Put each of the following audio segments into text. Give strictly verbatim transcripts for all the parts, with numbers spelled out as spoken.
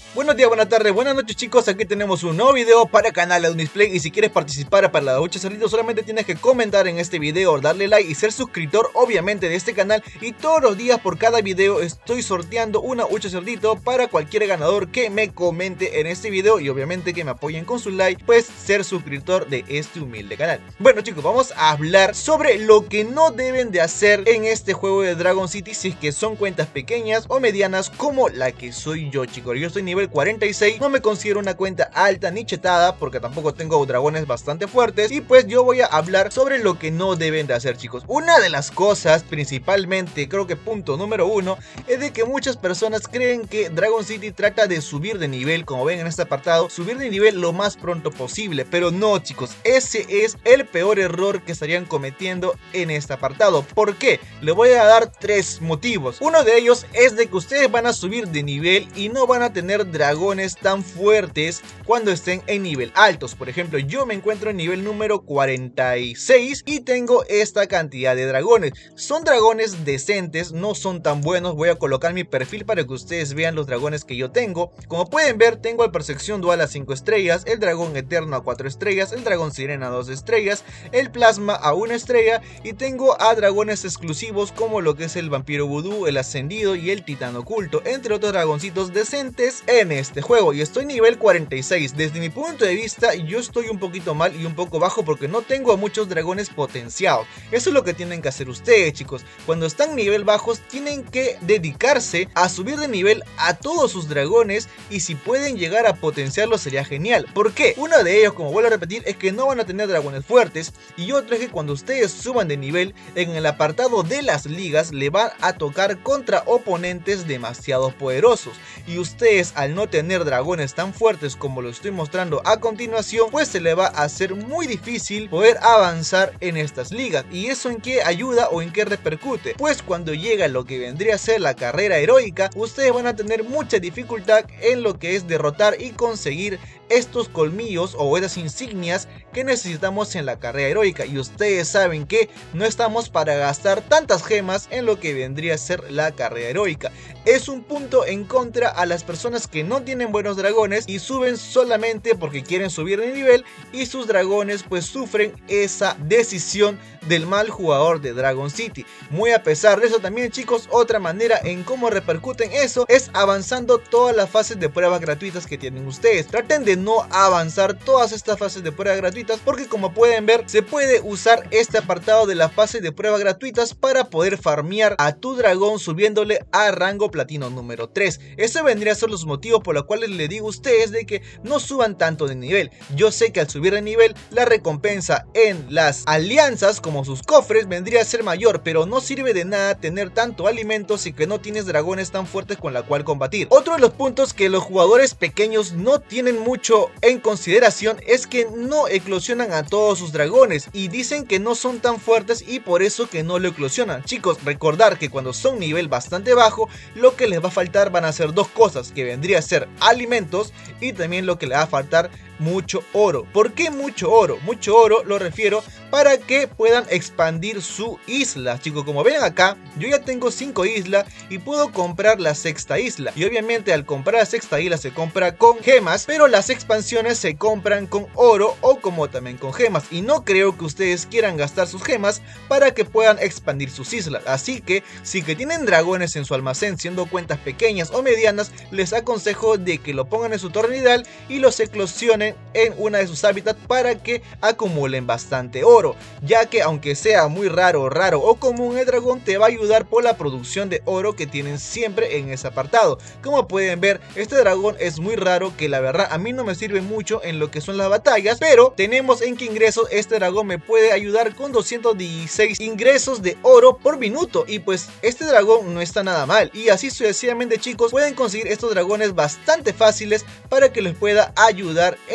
Buenos días, buenas tardes, buenas noches chicos, aquí tenemos un nuevo video para canal Adunisplay. Y si quieres participar para la hucha cerdito, solamente tienes que comentar en este video, darle like y ser suscriptor obviamente de este canal. Y todos los días por cada video estoy sorteando una hucha cerdito para cualquier ganador que me comente en este video. Y obviamente que me apoyen con su like, pues ser suscriptor de este humilde canal. Bueno chicos, vamos a hablar sobre lo que no deben de hacer en este juego de Dragon City si es que son cuentas pequeñas o medianas como la que soy yo, chicos. Yo estoy nivel cuarenta y seis, no me considero una cuenta alta ni chetada porque tampoco tengo dragones bastante fuertes, y pues yo voy a hablar sobre lo que no deben de hacer, chicos. Una de las cosas, principalmente, creo que punto número uno, es de que muchas personas creen que Dragon City trata de subir de nivel, como ven en este apartado, subir de nivel lo más pronto posible, pero no chicos, ese es el peor error que estarían cometiendo en este apartado. ¿Por qué? Le voy a dar tres motivos. Uno de ellos es de que ustedes van a subir de nivel y no van a tener dragones tan fuertes cuando estén en nivel altos. Por ejemplo, yo me encuentro en nivel número cuarenta y seis y tengo esta cantidad de dragones. Son dragones decentes, no son tan buenos. Voy a colocar mi perfil para que ustedes vean los dragones que yo tengo. Como pueden ver, tengo el Percepción Dual a cinco estrellas, el Dragón Eterno a cuatro estrellas, el Dragón Sirena a dos estrellas, el Plasma a una estrella, y tengo a dragones exclusivos como lo que es el Vampiro Vudú, el Ascendido y el Titán Oculto, entre otros dragoncitos decentes en este juego. Y estoy nivel cuarenta y seis. Desde mi punto de vista, yo estoy un poquito mal y un poco bajo porque no tengo a muchos dragones potenciados. Eso es lo que tienen que hacer ustedes, chicos. Cuando están nivel bajos, tienen que dedicarse a subir de nivel a todos sus dragones, y si pueden llegar a potenciarlos sería genial. ¿Por qué? Uno de ellos, como vuelvo a repetir, es que no van a tener dragones fuertes, y otro es que cuando ustedes suban de nivel, en el apartado de las ligas le van a tocar contra oponentes demasiado poderosos, y ustedes al no tener dragones tan fuertes como lo estoy mostrando a continuación, pues se le va a hacer muy difícil poder avanzar en estas ligas. ¿Y eso en qué ayuda o en qué repercute? Pues cuando llega lo que vendría a ser la carrera heroica, ustedes van a tener mucha dificultad en lo que es derrotar y conseguir estos colmillos o esas insignias que necesitamos en la carrera heroica, y ustedes saben que no estamos para gastar tantas gemas en lo que vendría a ser la carrera heroica. Es un punto en contra a las personas que no tienen buenos dragones y suben solamente porque quieren subir de nivel, y sus dragones pues sufren esa decisión del mal jugador de Dragon City. Muy a pesar de eso también, chicos, otra manera en cómo repercuten eso es avanzando todas las fases de pruebas gratuitas que tienen ustedes. Traten de no avanzar todas estas fases de pruebas gratuitas, porque como pueden ver, se puede usar este apartado de las fases de pruebas gratuitas para poder farmear a tu dragón subiéndole a rango platino número tres. Eso vendría a ser los motivos por los cuales les digo a ustedes de que no suban tanto de nivel. Yo sé que al subir de nivel, la recompensa en las alianzas como sus cofres vendría a ser mayor, pero no sirve de nada tener tanto alimento si que no tienes dragones tan fuertes con la cual combatir. Otro de los puntos que los jugadores pequeños no tienen mucho en consideración es que no eclosionan a todos sus dragones, y dicen que no son tan fuertes y por eso que no lo eclosionan. Chicos, recordar que cuando son nivel bastante bajo, lo que les va a faltar van a ser dos cosas, que vendría a ser alimentos, y también lo que les va a faltar mucho oro. ¿Por qué mucho oro? Mucho oro lo refiero para que puedan expandir su isla. Chicos, como ven acá, yo ya tengo cinco islas y puedo comprar la sexta isla, y obviamente al comprar la sexta isla se compra con gemas, pero las expansiones se compran con oro o como también con gemas, y no creo que ustedes quieran gastar sus gemas para que puedan expandir sus islas. Así que si que tienen dragones en su almacén, siendo cuentas pequeñas o medianas, les aconsejo de que lo pongan en su torre ideal y los eclosionen en una de sus hábitats para que acumulen bastante oro, ya que aunque sea muy raro, raro o común, el dragón te va a ayudar por la producción de oro que tienen siempre en ese apartado. Como pueden ver, este dragón es muy raro, que la verdad a mí no me sirve mucho en lo que son las batallas, pero tenemos en que ingresos este dragón me puede ayudar con doscientos dieciséis ingresos de oro por minuto, y pues este dragón no está nada mal. Y así sucesivamente, chicos, pueden conseguir estos dragones bastante fáciles para que les pueda ayudar en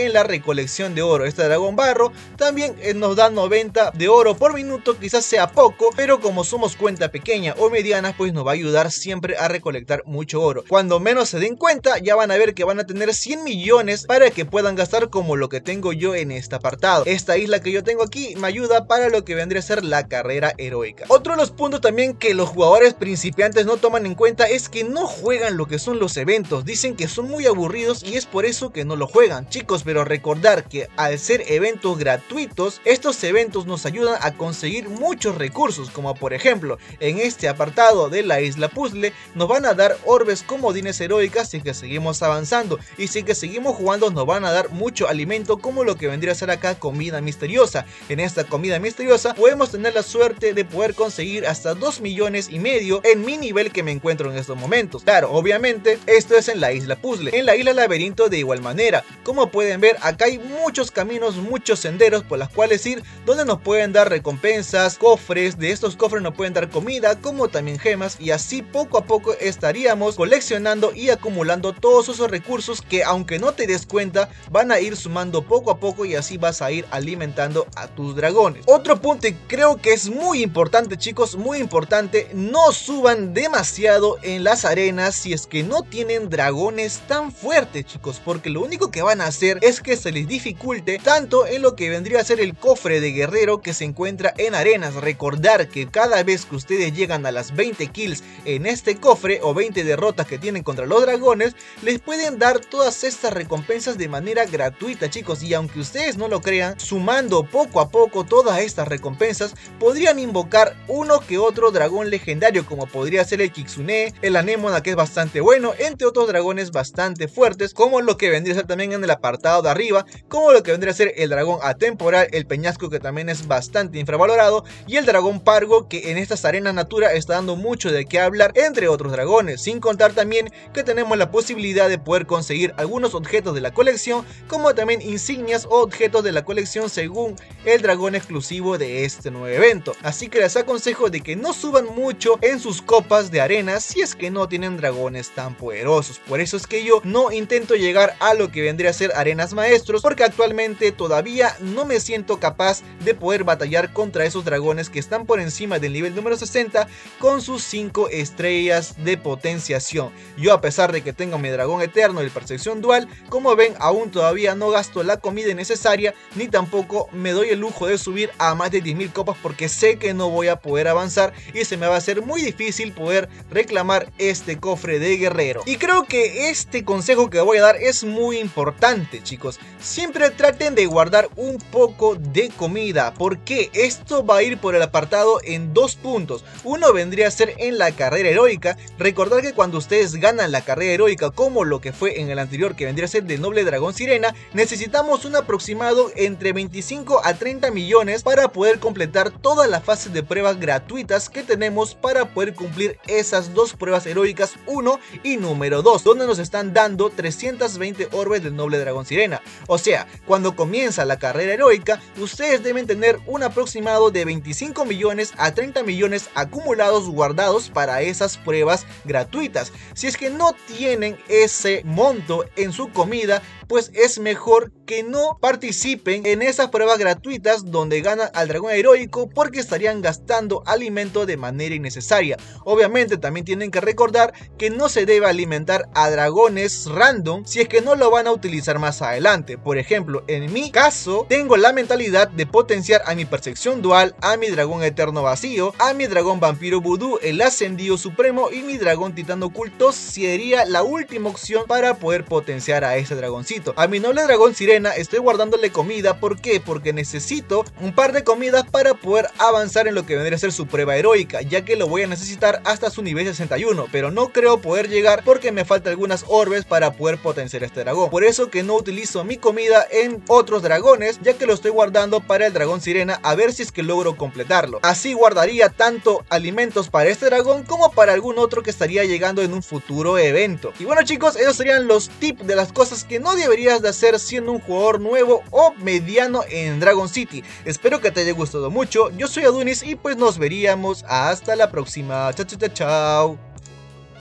en la recolección de oro. Este dragón barro también eh, nos da noventa de oro por minuto, quizás sea poco, pero como somos cuenta pequeña o mediana, pues nos va a ayudar siempre a recolectar mucho oro. Cuando menos se den cuenta, ya van a ver que van a tener cien millones para que puedan gastar como lo que tengo yo en este apartado. Esta isla que yo tengo aquí me ayuda para lo que vendría a ser la carrera heroica. Otro de los puntos también que los jugadores principiantes no toman en cuenta es que no juegan lo que son los eventos. Dicen que son muy aburridos y es por eso que no lo juegan, chicos, pero recordar que al ser eventos gratuitos, estos eventos nos ayudan a conseguir muchos recursos, como por ejemplo en este apartado de la isla puzzle nos van a dar orbes comodines heroicas si es que seguimos avanzando, y si es que seguimos jugando nos van a dar mucho alimento, como lo que vendría a ser acá comida misteriosa. En esta comida misteriosa podemos tener la suerte de poder conseguir hasta dos millones y medio en mi nivel que me encuentro en estos momentos. Claro, obviamente esto es en la isla puzzle. En la isla laberinto de igual manera, como pueden ver acá hay muchos caminos, muchos senderos por los cuales ir, donde nos pueden dar recompensas, cofres. De estos cofres nos pueden dar comida como también gemas, y así poco a poco estaríamos coleccionando y acumulando todos esos recursos que, aunque no te des cuenta, van a ir sumando poco a poco, y así vas a ir alimentando a tus dragones. Otro punto, y creo que es muy importante, chicos, muy importante: no suban demasiado en las arenas si es que no tienen dragones tan fuertes, chicos, porque lo único que van a hacer es que se les dificulte tanto en lo que vendría a ser el cofre de guerrero que se encuentra en arenas. Recordar que cada vez que ustedes llegan a las veinte kills en este cofre o veinte derrotas que tienen contra los dragones, les pueden dar todas estas recompensas de manera gratuita, chicos, y aunque ustedes no lo crean, sumando poco a poco todas estas recompensas, podrían invocar uno que otro dragón legendario, como podría ser el Kitsune, el Anémona, que es bastante bueno, entre otros dragones bastante fuertes, como lo que vendría a ser también en el apartado de arriba, como lo que vendría a ser el dragón atemporal, el peñasco, que también es bastante infravalorado, y el dragón pargo, que en estas arenas natura está dando mucho de qué hablar, entre otros dragones. Sin contar también que tenemos la posibilidad de poder conseguir algunos objetos de la colección, como también insignias o objetos de la colección según el dragón exclusivo de este nuevo evento. Así que les aconsejo de que no suban mucho en sus copas de arena si es que no tienen dragones tan poderosos. Por eso es que yo no intento llegar a lo que vendría a ser arenas maestros, porque actualmente todavía no me siento capaz de poder batallar contra esos dragones que están por encima del nivel número sesenta con sus cinco estrellas de potenciación. Yo, a pesar de que tengo mi dragón eterno y percepción dual, como ven, aún todavía no gasto la comida necesaria, ni tampoco me doy el lujo de subir a más de diez mil copas, porque sé que no voy a poder avanzar y se me va a hacer muy difícil poder reclamar este cofre de guerrero. Y creo que este consejo que voy a dar es muy importante, chicos. Siempre traten de guardar un poco de comida, porque esto va a ir por el apartado en dos puntos. Uno vendría a ser en la carrera heroica. Recordar que cuando ustedes ganan la carrera heroica, como lo que fue en el anterior, que vendría a ser del noble dragón sirena, necesitamos un aproximado entre veinticinco a treinta millones para poder completar todas las fases de pruebas gratuitas que tenemos, para poder cumplir esas dos pruebas heroicas, uno y número dos, donde nos están dando trescientas veinte orbes del noble dragón sirena. O sea, cuando comienza la carrera heroica, ustedes deben tener un aproximado de veinticinco millones a treinta millones acumulados, guardados para esas pruebas gratuitas. Si es que no tienen ese monto en su comida, pues es mejor que no participen en esas pruebas gratuitas donde ganan al dragón heroico, porque estarían gastando alimento de manera innecesaria. Obviamente también tienen que recordar que no se debe alimentar a dragones random si es que no lo van a utilizar más adelante. Por ejemplo, en mi caso tengo la mentalidad de potenciar a mi percepción dual, a mi dragón eterno vacío, a mi dragón vampiro vudú, el ascendido supremo, y mi dragón titán oculto sería la última opción para poder potenciar a ese dragoncito. A mi noble dragón sirena estoy guardándole comida. ¿Por qué? Porque necesito un par de comidas para poder avanzar en lo que vendría a ser su prueba heroica, ya que lo voy a necesitar hasta su nivel sesenta y uno, pero no creo poder llegar porque me faltan algunas orbes para poder potenciar a este dragón. Por eso que no utilizo mi comida en otros dragones, ya que lo estoy guardando para el dragón sirena, a ver si es que logro completarlo. Así guardaría tanto alimentos para este dragón como para algún otro que estaría llegando en un futuro evento. Y bueno, chicos, esos serían los tips de las cosas que no deberías de hacer siendo un jugador nuevo o mediano en Dragon City. Espero que te haya gustado mucho. Yo soy Adonis y pues nos veríamos hasta la próxima. Chao, chao, chao.